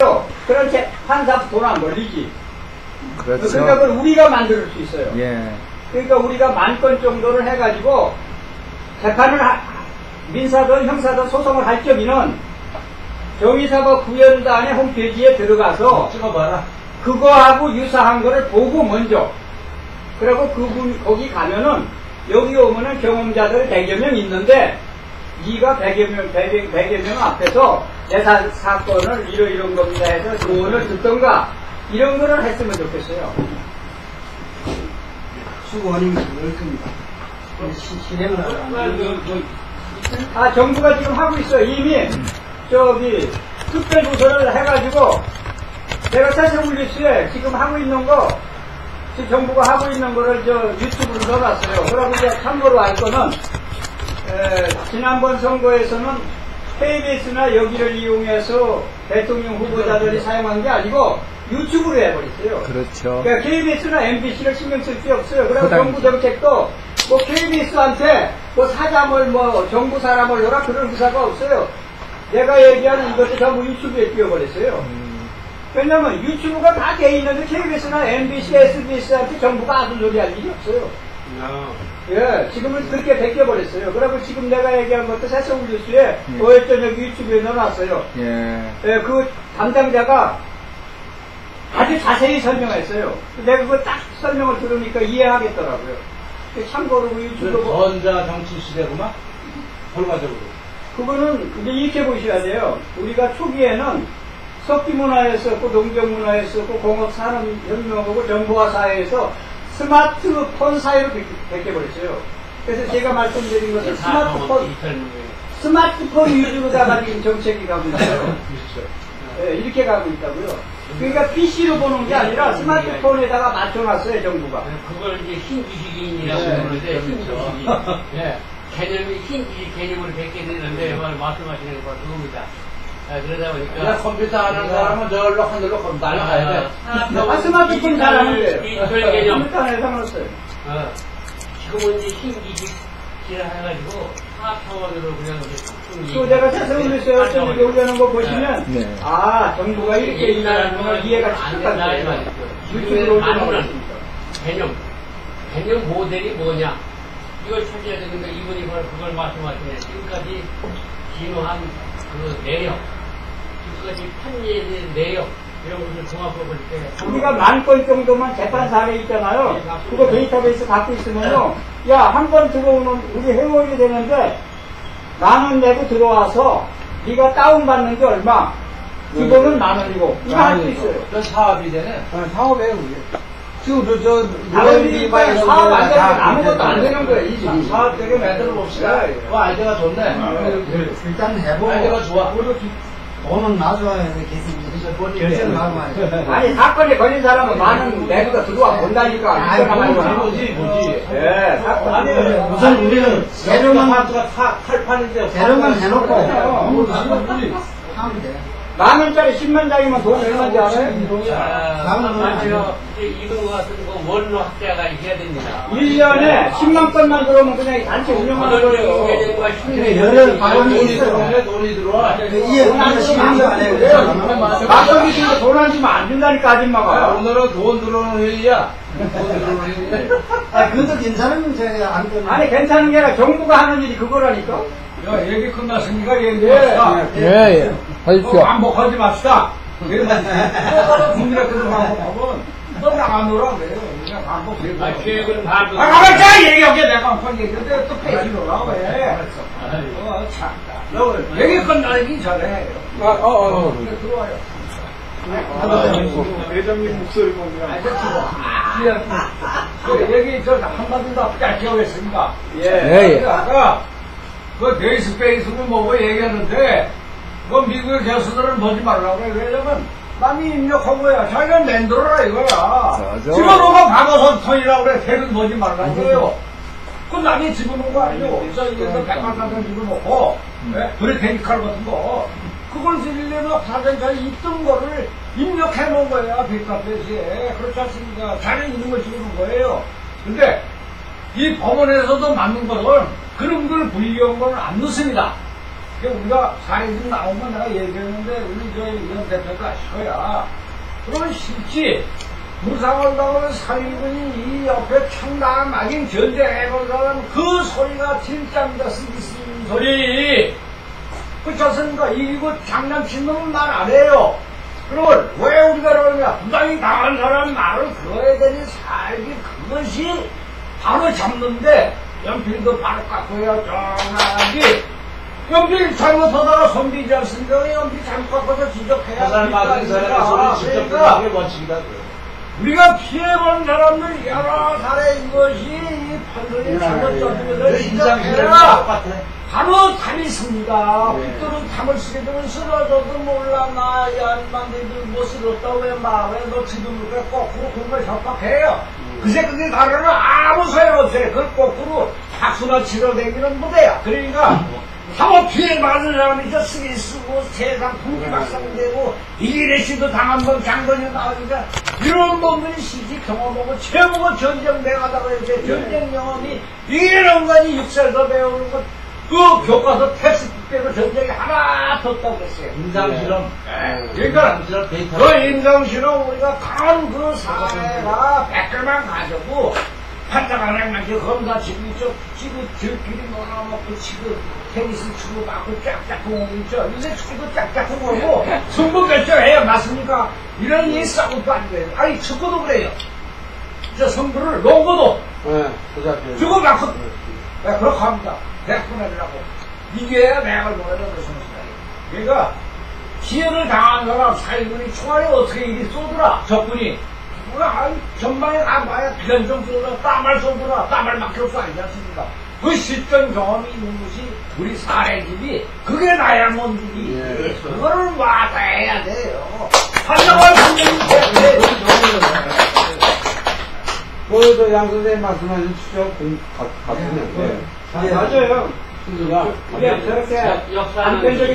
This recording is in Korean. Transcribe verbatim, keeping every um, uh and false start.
그런 재, 판사 돈 안 걸리지. 그렇죠. 그러니까 그걸 우리가 만들 수 있어요. 예. 그러니까 우리가 만 건 정도를 해가지고 재판을 하, 민사든 형사든 소송을 할 적에는 정의사법 구현단의 홈페이지에 들어가서 찍어봐라. 그거하고 유사한 거를 보고 먼저 그리고 그분 거기 가면은 여기 오면은 경험자들 백여 명 있는데 네가 백여 명, 백여, 백여 명 앞에서 내 사, 사건을 이러 이런 겁니다 해서 조언을 듣던가 이런 거를 했으면 좋겠어요. 수고원이 그럴 겁니다. 실행을 아, 정부가 지금 하고 있어. 이미 저기 특별조사를 해가지고 내가 세세울리스에 지금 하고 있는 거 지금 정부가 하고 있는 거를 저 유튜브로 넣어놨어요. 그러고 이제 참고로 알 거는 에, 지난번 선거에서는 케이비에스나 여기를 이용해서 대통령 후보자들이 사용한 게 아니고 유튜브로 해버렸어요. 그렇죠. 그러니까 케이비에스나 엠비씨를 신경 쓸 게 없어요. 그래서 그다음... 정부 정책도 뭐 케이비에스한테 뭐 사장을 뭐 정부 사람을 넣어라 그런 의사가 없어요. 내가 얘기하는 이것도 전부 유튜브에 띄워버렸어요. 음. 왜냐면 유튜브가 다 돼 있는데 케이비에스나 엠비씨, 에스비에스한테 정부가 아무 소리 할 일이 없어요. 아. 예, 지금은 그렇게 베껴버렸어요. 그리고 지금 내가 얘기한 것도 세서울 뉴스에 예. 오일 저녁 유튜브에 넣어놨어요. 예. 예, 그 담당자가 아주 자세히 설명했어요. 내가 그거 딱 설명을 들으니까 이해하겠더라고요. 참고로 그 유튜브. 전자 정치 시대구만? 결과적으로. 그거는 이제 이렇게 보셔야 돼요. 우리가 초기에는 석기문화였었고, 농경문화였었고, 공업산업혁명하고 정보화 사회에서 스마트폰 사회로 베껴버렸어요. 그래서 제가 말씀드린 것은 스마트폰, 스마트폰 위주로다가 지금 정책이 가고 있어요. 네, 이렇게 가고 있다고요. 그러니까 피씨로 보는 게 아니라 스마트폰에다가 맞춰놨어요, 정부가. 그걸 이제 흰주식인이라고 부르는데, 흰주식인. 예. 개념이 흰주식 개념으로 베껴내는데, 말씀하시는 거 그겁니다. 아, 그러다 보니까. 야, 컴퓨터 하는 사람은 저걸로 하늘로 날아가야 돼. 아, 스마트폰 잘하는 거예요. 디지털 개념. 컴퓨터 안에 상관없어요. 어. 지금은 이제 흰주식이라 해가지고, 사차원으로 그냥 이렇게 또 내가 세상에서 저기 올려놓은 거 보시면, 네. 아, 정부가 이렇게 일하는 걸 이해가 탁탁한 거예요. 유튜브로 올려놓았습니다. 개념. 개념 모델이 뭐냐. 이걸 찾아야 되는데, 이분이 바로 그걸 말씀하시네. 지금까지 진화한 그 내역, 지금까지 판례의 내역, 이런 것을 종합해 볼 때. 우리가 만 건 정도만 재판 사례 있잖아요. 그거 데이터베이스 갖고 있으면요. 야, 한 번 들어오는, 우리 회원이 되는데, 만 원 내고 들어와서, 네가 다운받는 게 얼마? 기본은 만 원이고, 이거 할 수 있어요. 그 사업이 되네. 어, 사업이에요, 그게. 지금 저, 저, 다른이 사업 안 되면 아무것도 안 되는 거예요, 이 집이. 사업 되게 만들어 봅시다. 그 아이디어가 좋네. 일단 해보고. 아이디어가 좋아. 돈은 나중에 결정을 하고 말이야. 아니, 사건에 걸린 사람은 많은 내가 들어와 본다니까. 아이, 뭐지, 뭐지. 예, 사건. 아니, 우선 우리는 재료만 하수가 팔판인데. 재료만 해놓고. 하면 돼. 만 원짜리 십만 장이면 돈 얼마인지 알아요? 아, 제가 이런 거 같은 거 원로 학자가 해야 됩니다. 일 년에 십만 건만 들어오면 그냥 단체 운영하는 거예요. 그래, 여러 방법이 있어. 돈이 들어와. 이해, 우리가 시간이 안 해요. 막걸리 주고 돈 안 주면 안 준다니까, 아줌마가. 오늘은 돈 들어오는 회의야. 돈 들어오는 회의. 아, 그것도 괜찮으면 제가 안 끊어. 아니, 괜찮은 게 아니라 정부가 하는 일이 그거라니까. 야, 얘기 끝났으니까 얘기합시다. 예, 예. 하십시오. 반복하지 맙시다. 국민의 그런 반복하면 너 나가노라 그래요. 그냥 반복해. 아, 계획은 반복. 아, 가만히 자! 얘기하게 내가 한번 얘기했는데 또 페이지로라 왜? 어, 참. 얘기 끝나기 전에. 아, 어, 어, 어. 들어와요. 회장님 목소리 보면. 얘기 저 한마디 더 짧게 하겠습니다. 예. 예, 예. 아까 그 데이스페이스를 뭐고 얘기하는데 그 미국의 교수들은 보지 말라고 그래. 왜냐면 남이 입력한 거야. 자기가 만들어라 이거야. 집어넣으면 과거선 턴이라고 그래. 대는 보지 말라고 그래요. 그 남이 집어넣은 거 아니고 저기에서 백만사전 집어넣고 브리테니칼 같은 거 그걸 쓰려면 사전자에 있던 거를 입력해 놓은 거야. 빅카페시에. 그렇지 않습니까? 자기는 있는 걸 집어넣은 거예요. 근데 이 법원에서도 맞는 거는 그런 걸 불리한 건 안 넣습니다. 그 우리가 사례들 나오면 내가 얘기했는데 우리 저 이현 대표도 아실 거야. 그러면 실지 부상을 당하는 사위분이 이 옆에 청당 막인 전쟁해본 사람 그 소리가 진짜입니다. 쓰기 쓰는 소리. 그렇지 않습니까? 이기고 장난친 놈은 말 안 해요. 그러면 왜 우리가 그러냐? 부당이 당한 사람 말을 그거에 대해 살기 그것이 바로 잡는데 연필도 바로 깎고 해야 정하지. 연필 잘못하다가 손비지 않습니까? 연필 잘못 깎아서 지적해야 그 사람 맞은 사람의 소리 직접 듣는 게 원칙이다. 우리가 피해본 사람들 여러 사례 이것이 이 판결이 잘못 잡는 것을 지적해야 바로 답이 씁니다. 빗도로 담을 쓰게 되면 쓰러져도 몰라. 나, 야, 만들도 못 쓰러졌다고 왜 말해. 너 지금 그렇게 거꾸로 공부를 협박해요. 그새 그게 가르는 아무 소용없어요. 그걸 거꾸로 박수나 치러 다니는 무대야. 그러니까 상호 피해 받은 사람이 저 쓰기 쓰고 세상 풍기박상되고 이기래씨도 당한 번 장본이 나오니까 이런 놈들이 시기 경험하고 최고가 전쟁 배가다고 해서 전쟁 경험이 이런 거니 육 살 더 배우는 것 그 교과서 테스트 때도 전쟁이 하나 더 없다고 그랬어요. 임상실험. 네. 그러니까 그 임상실험 우리가 강한 그 사회가 백 개만 가지고 판자 하나만 그 검사 지금 있죠. 지금 들끼리 놀아먹고 치고 테니스 치고 맞고 짝짝꿍 오고 있죠. 요새 축구도 짝짝꿍 오고 승부 결정해야 맞습니까? 이런 일 싸움도 안 돼요. 아니 축구도 그래요. 저 승부를 농구도 네, 그렇죠. 주고 받고 네, 그렇게 합니다. 백분해라고 이겨야 내가 뭐라고 그랬습니다. 그러니까 기회를 당한 사람 사이분이 총알이 어떻게 이리 쏘더라 적군이 뭐야 전방에 가봐야 변종 쏘더라 땀을 쏘더라 땀을 막혀 쏘아야지 않습니까? 그 실전 경험이 있는 것이 우리 사례집이 그게 나야몬들이 예, 그거를 와서 해야 돼요. 판정을 판정이 때문에 그저 양 선생님 말씀하신 추적 같으면 아, 맞아요. 순수가 그게 저렇게 역사는 단편적인